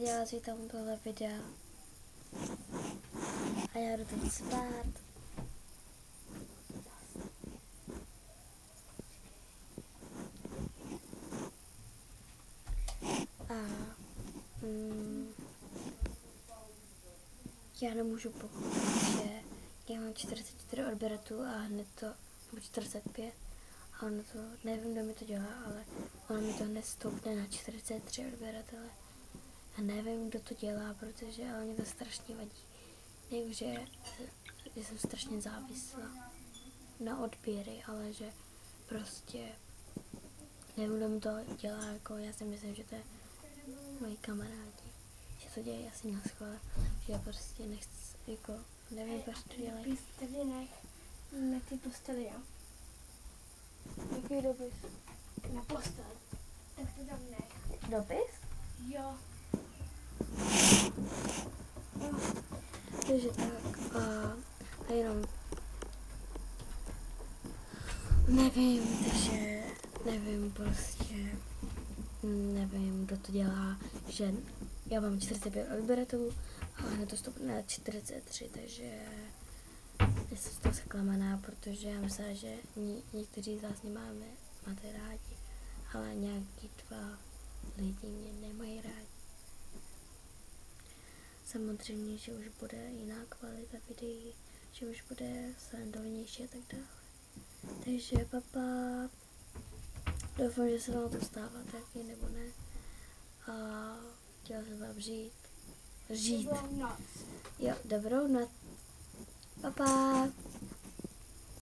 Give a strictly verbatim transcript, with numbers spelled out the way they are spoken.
dělat si tam tohle videa. A já jdu teď spát. A mm, já nemůžu pochopit, že já mám čtyřicet čtyři odběratů a hned to, nebo čtyřicet pět, a ono to, nevím, kdo mi to dělá, ale ono mi to hned stoupne na čtyřicet tři odběratele. A nevím, kdo to dělá, protože ale mě to strašně vadí. Nevím, že, že jsem strašně závislá na odběry, ale že prostě nevím, kdo mi to dělá, jako já si myslím, že to je moji kamarádi, že to dělají asi na schvál, že já prostě nechci, jako nevím, proč to dělají. Dopis tady nech na ty posteli, jo? Jaký dopis? Na postel. Tak to tam nech. Dopis? Jo. Takže tak a, a jenom nevím, takže nevím prostě, nevím, kdo to dělá, že já mám čtyřicet pět odběratelů, ale hned to stoupne na čtyřicet tři, takže já jsem z toho zklamaná, protože já myslela, že ně, někteří z vás mě máme, máte rádi, ale nějaký dva lidi mě nemají rádi. Samozřejmě, že už bude jiná kvalita videí, že už bude srandovnější a tak dále. Takže papa, doufám, že se vám to stává taky, nebo ne. A chtěla jsem vám žít. Žít. Dobrou noc. Jo, dobrou noc. Papa.